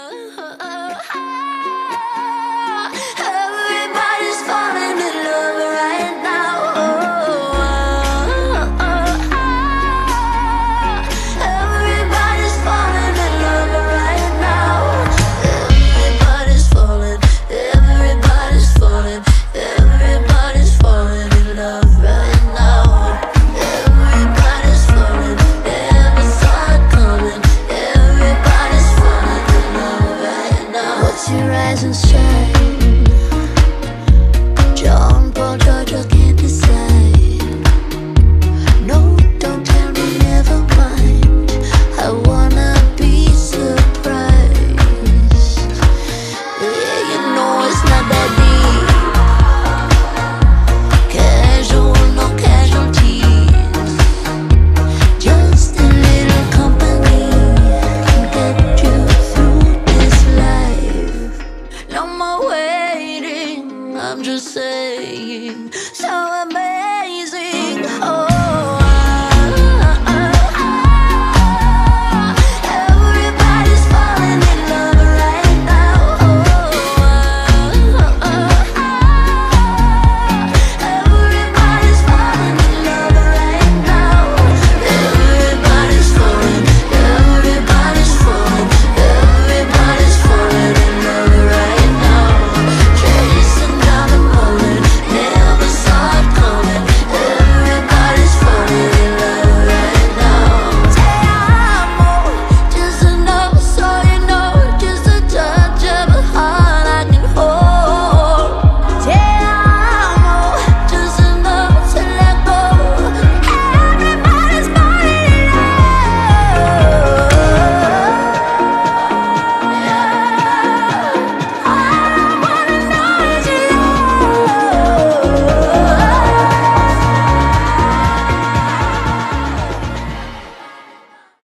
Everybody's falling in love right now. Everybody's falling in love right now. Everybody's falling, everybody's falling, everybody's falling in love right now. Everybody's falling, never saw it coming. Everybody's falling in love right now. What's your rise and shine? John Paul, Georgia.